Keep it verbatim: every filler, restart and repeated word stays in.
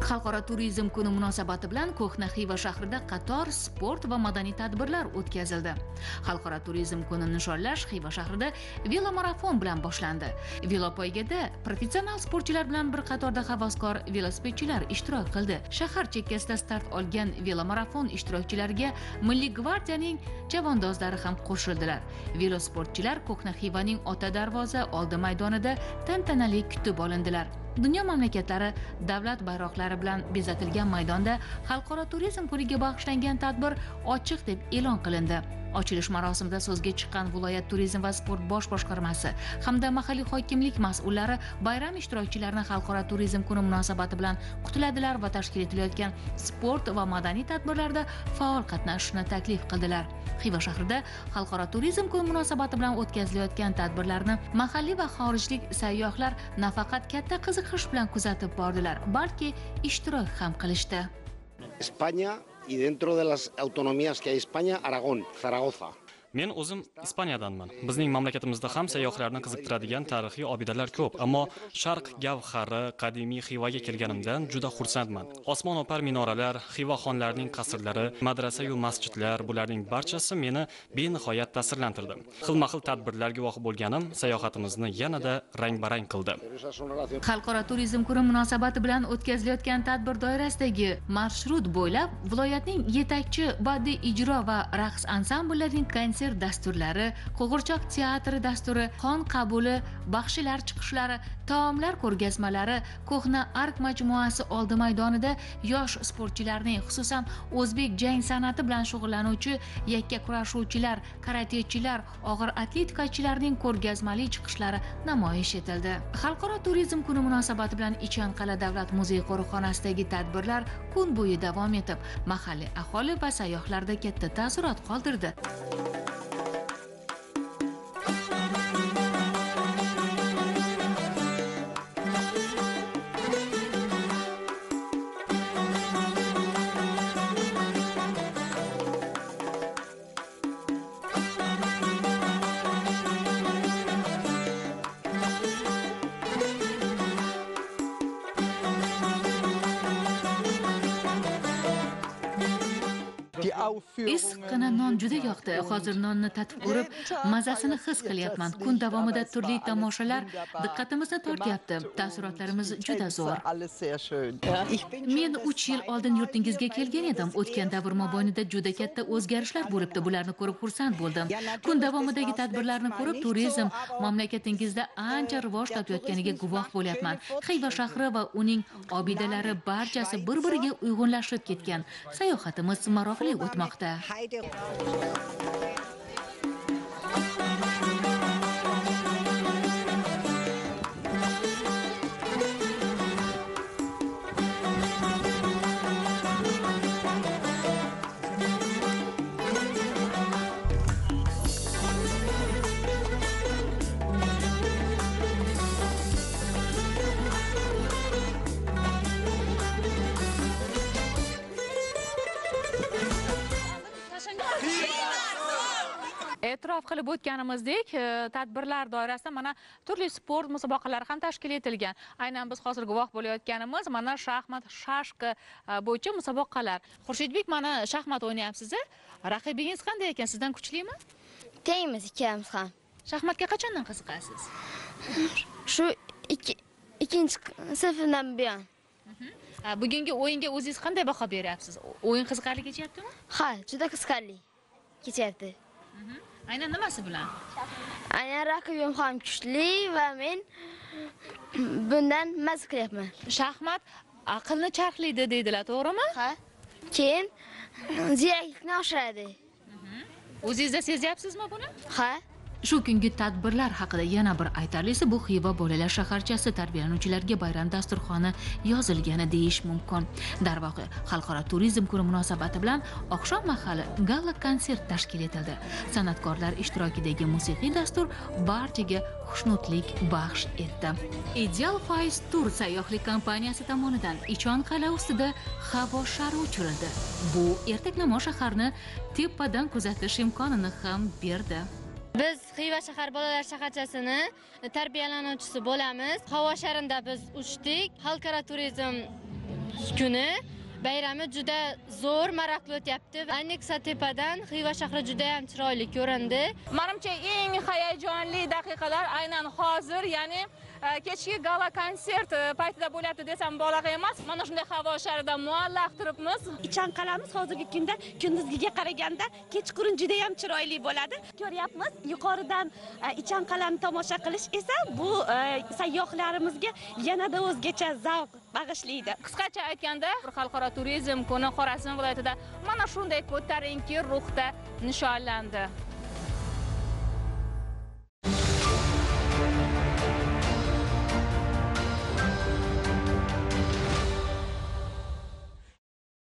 Xalqaro turizm kuni munosabati bilan Ko'hna Xiva shahrida qator sport va madaniy tadbirlar o'tkazildi. Xalqaro turizm kunini nishonlash Xiva shahrida velomarafon bilan boshlandi. Velopoygada professional sportchilar bilan bir qatorda havaskor velosipedchilar ishtirok qildi. Shahar chekkasida start olgan velomarafon ishtirokchilariga Milliy gvardiyaning chavandozlari ham qo'shildilar. Velosportchilar Ko'hna Xivaning Ota darvoza oldi maydonida tantanali kutib olindilar. Dunyo mamlakatlari davlat bayroqlari bilan bezatilgan maydonda Xalqaro turizm kuniga bag'ishlangan tadbir ochiq deb e'lon qilindi. Ochilish marosimida so'zga chiqqan viloyat turizm va sport bosh boshqarmasi hamda mahalliy hokimlik mas'ullari bayram ishtirokchilarini Xalqaro turizm kuni munosabati bilan qutladilar va tashkil etilayotgan sport va madaniy tadbirlarda faol qatnashishni taklif qildilar. Xiva shahrida Xalqaro turizm kuni munosabati bilan o'tkazilayotgan tadbirlarni mahalliy va xorijlik sayyohlar nafaqat katta qiziqish bilan kuzatib bordilar, balki ishtirok ham qilishdi. España y dentro de las autonomías que hay España, Aragón, Zaragoza. Men o'zim Ispaniyadanman. Bizning mamlakatimizda ham sayyohlarni qiziqtiradigan tarixiy obidalar ko'p, ammo Sharq gavhari qadimiy Xivaga kelganimdan juda xursandman. Osmono'par minoralar, Xiva xonlarining qasrlari, madrasa yu masjidlar, bularning barchasi meni benihoyat ta'sirlantirdi. Xilma-xil tadbirlar guvohi bo'lganim sayohatimizni yanada rang-barang qildi. Xalqaro turizm kuni munosabati bilan o'tkazilayotgan tadbir doirasidagi marshrut bo'ylab viloyatning yetakchi badiiy ijro va raqs ansambllarining konsert dasturlari, qo'g'irchoq teatri dasturi, xon qabuli, baxshilar chiqishlari, taomlar ko'rgazmalari, Ko'hna ark majmuasi oldi maydonida yosh sportchilarning, xususan o'zbek jang san'ati bilan shug'ullanuvchi yakka kurashuvchilar, karatechilar, og'ir atletikachilarning ko'rgazmali chiqishlari namoyish etildi. Xalqaro turizm kuni munosabati bilan Ichanqal'a davlat muzey qo'riqxonasidagi tadbirlar kun bo'yi davom etib, mahalliy aholi va sayyohlarda katta taassurot qoldirdi. Isqina non juda yoqdi. Hozir nonni tatib ko'rib, mazasini his qilyapman. Kun davomida turli tomoshalar diqqatimizni tortyapti. Taassurotlarimiz juda zo'r. Men uch yil oldin yurtingizga kelgan edim. O'tgan davr mobaynida juda katta o'zgarishlar bo'libdi. Bularni ko'rib xursand bo'ldim. Kun davomidagi tadbirlarni ko'rib, turizm mamlakatingizda ancha rivoj topayotganiga guvoh bo'lyapman. Xiva shahri va uning obidalari barchasi bir-biriga uyg'unlashib ketgan. Sayohatimiz maroqli o'tmoqda. E'tirof qilib o'tganimizdek, tadbirlar doirasida mana turli sport musobaqalari ham tashkil etilgan. Aynan biz hozir guvoh bo'layotganimiz mana shaxmat, shashka bo'yicha musobaqalar. Xurshidbek, mana shaxmat o'ynayapsiz. Raqibingiz qanday ekan? Sizdan kuchlimi? Tengmiz ikkamiz ham. Shaxmatga qachondan qiziqasiz? Shu ikkinchi sinfdan buyon. Bugungi o'yinga o'zingiz qanday baho beryapsiz? O'yin qiziqarli kechyaptimi? Ha, juda qiziqarli kechyapti. Aynan nimasi bilan? Aynan raqibim ham kuchli va men bundan mazza qilyapman. Shaxmat aqlni charxlaydi deydilar, to'g'rimi? Ha. Keyin ziyraklikni oshiradi. O'zingizda sezyapsizmi buni? Ha. Shu kungi tadbirlar haqida yana bir aytarlisi, bu Xiva bolalar shaharchasi tarbiyalanuvchilariga bayram dasturxoni yozilgani deyish mumkin. Darvoqe, Xalqaro turizm kuni munosabati bilan oqshom mahali gala konsert tashkil etildi. San'atkorlar ishtirokidagi musiqiy dastur barchaga xushnudlik baxsh etdi. Ideal Faiz Tur sayyohlik kompaniyasi tomonidan Ichanqal'a ustida havo shari uchirildi. Bu ertaklamo shaharni tepadan kuzatish imkonini ham berdi. Biz Xiva shahar bolalar shaharchasini tarbiyalanuvchisi bo'lamiz. Havo sharida biz uchdik. Xalqaro turizm kuni bayrami juda zo'r, maroqli o'tyapti. Ayniqsa tepadan Xiva shahri juda ham chiroyli ko'rindi. Menimcha eng hayajonli daqiqalar aynan hozir, ya'ni kechki gala konsert paytida bo'lyapti desam mubolag'a emas. Mana shunday havo sharida muallaq turibmiz. Ichan qalamiz hozirgi kunda kunduzgiga qaraganda kechqurun juda ham chiroyli bo'ladi. Ko'ryapmiz, yuqoridan ichan qalamni tomosha qilish esa bu sayyohlarimizga yanada o'zgacha zavq bag'ishlaydi. Qisqacha aytganda, xalqaro turizm kuni Xorazm viloyatida mana shunday ko'tarinki ruhda nishonlandi.